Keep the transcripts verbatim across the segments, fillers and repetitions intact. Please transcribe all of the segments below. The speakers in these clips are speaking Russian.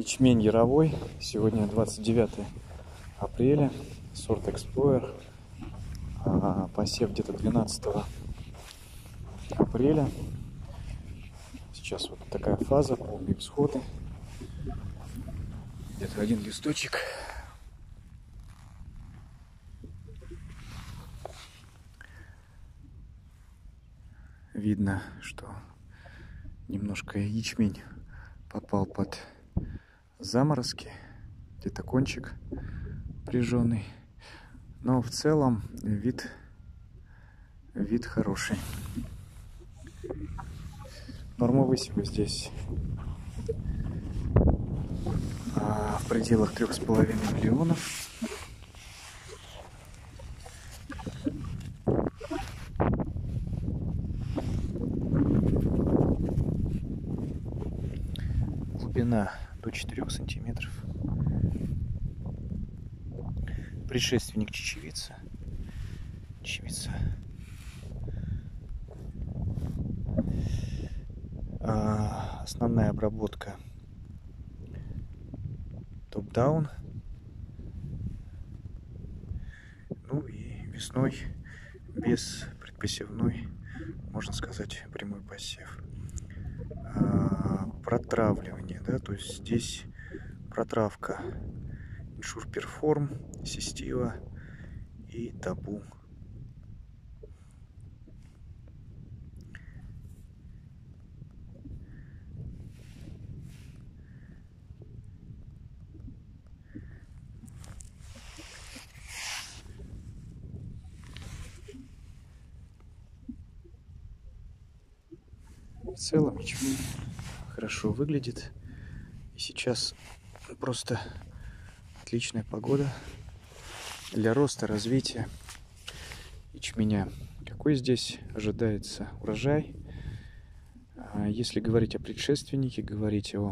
Ячмень яровой. Сегодня двадцать девятое апреля. Сорт Explorer. А, посев где-то двенадцатого апреля. Сейчас вот такая фаза, полные всходы. Где-то один листочек. Видно, что немножко ячмень попал под заморозки, где-то кончик прижженный, но в целом вид вид хороший. Норма высева здесь а, в пределах трех с половиной миллионов. Глубина до четырёх сантиметров. Предшественник чечевицы. Чечевица. А, основная обработка топ-даун. Ну и весной без предпосевной, можно сказать, прямой посев. А, протравливание, да, то есть здесь протравка Ensure Perform, Сестива и Табу. В целом ячмень хорошо выглядит. И сейчас просто отличная погода для роста, развития ячменя. Какой здесь ожидается урожай? Если говорить о предшественнике, говорить о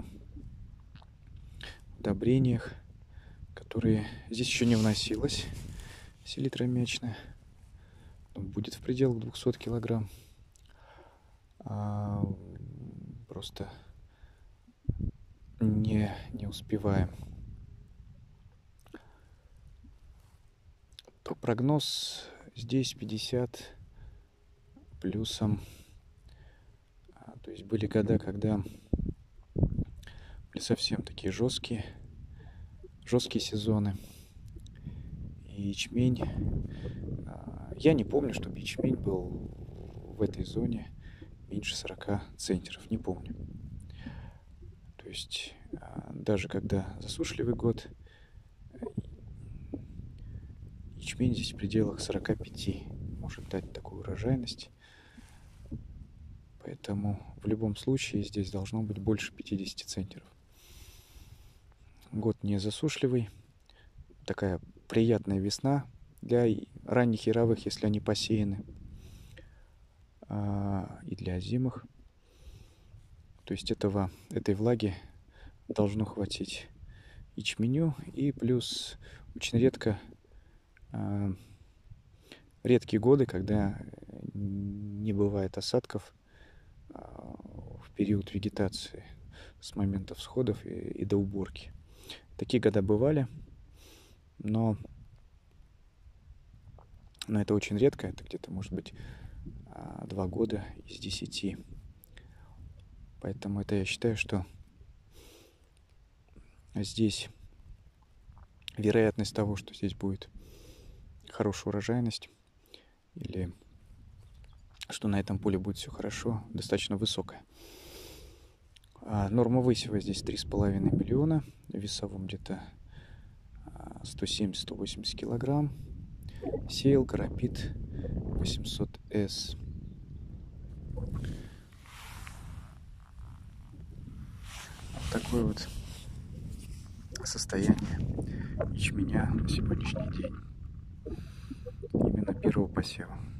удобрениях, которые здесь еще не вносилось, селитра мячная, будет в пределах двухсот килограмм. А, просто не, не успеваем. То прогноз здесь пятьдесят плюсом. А, то есть были года, когда были совсем такие жесткие, жесткие сезоны. И ячмень, а, я не помню, чтобы ячмень был в этой зоне меньше сорока центнеров, не помню. То есть даже когда засушливый год, ячмень здесь в пределах сорока пяти может дать такую урожайность. Поэтому в любом случае здесь должно быть больше пятидесяти центнеров. Год не засушливый, такая приятная весна для ранних яровых, если они посеяны, и для озимых. То есть этого, этой влаги должно хватить ячменю. И плюс очень редко, э, редкие годы, когда не бывает осадков э, в период вегетации с момента всходов и, и до уборки. Такие года бывали, но, но это очень редко. Это где-то, может быть, два года из десяти. Поэтому это я считаю, что здесь вероятность того, что здесь будет хорошая урожайность или что на этом поле будет все хорошо, достаточно высокая. А норма высева здесь три с половиной миллиона, в весовом где-то сто семьдесят — сто восемьдесят килограмм. Сеялка Rapid восемьсот эс. Такое вот состояние ячменя на сегодняшний день, именно первого посева.